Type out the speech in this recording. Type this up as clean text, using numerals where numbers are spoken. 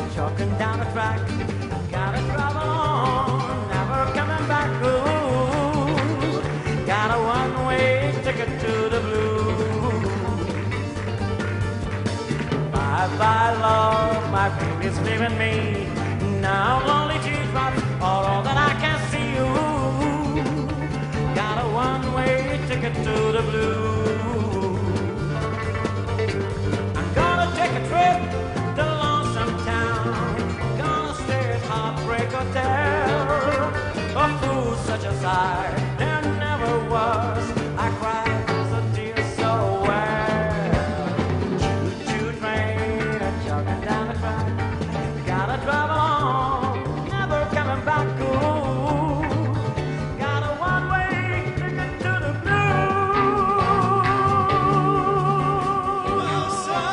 Chalking down the track, gotta travel on, never coming back. Ooh, got a one-way ticket to the blues. Bye-bye, love, my baby's leaving me now.